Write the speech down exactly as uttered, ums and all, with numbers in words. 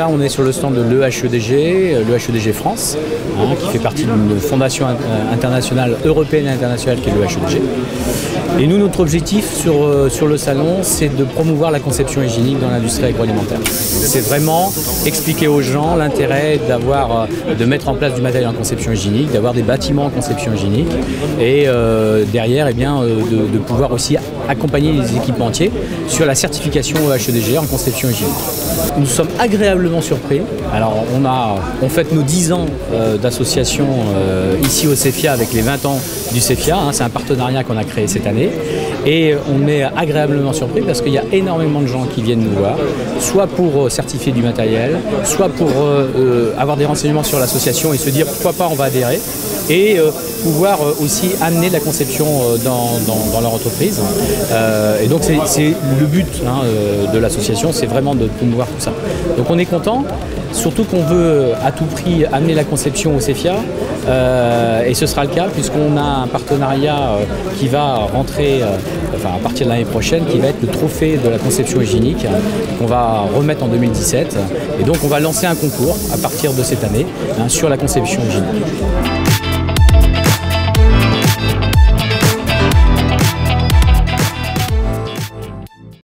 là, on est sur le stand de l'E H E D G, l'E H E D G France, hein, qui fait partie d'une fondation internationale, européenne et internationale qui est l'E H E D G. Et nous, notre objectif sur, sur le salon, c'est de promouvoir la conception hygiénique dans l'industrie agroalimentaire. C'est vraiment expliquer aux gens l'intérêt d'avoir, de mettre en place du matériel en conception hygiénique, d'avoir des bâtiments en conception hygiénique et euh, derrière, eh bien, de, de pouvoir aussi accompagner les équipementiers sur la certification E H E D G en conception hygiénique. Nous sommes agréablement surpris. Alors, on a on fête nos dix ans euh, d'association euh, ici au CEFIA avec les vingt ans du CEFIA. Hein, c'est un partenariat qu'on a créé cette année. Et on est agréablement surpris parce qu'il y a énormément de gens qui viennent nous voir, soit pour certifier du matériel, soit pour euh, avoir des renseignements sur l'association et se dire pourquoi pas on va adhérer, et euh, pouvoir aussi amener de la conception dans, dans, dans leur entreprise. Euh, et donc c'est le but hein, de l'association, c'est vraiment de promouvoir tout ça. Donc on est content, surtout qu'on veut à tout prix amener la conception au CEFIA, euh, et ce sera le cas puisqu'on a un partenariat euh, qui va rentrer euh, enfin, à partir de l'année prochaine, qui va être le trophée de la conception hygiénique, euh, qu'on va remettre en deux mille dix-sept. Et donc on va lancer un concours à partir de cette année hein, sur la conception hygiénique.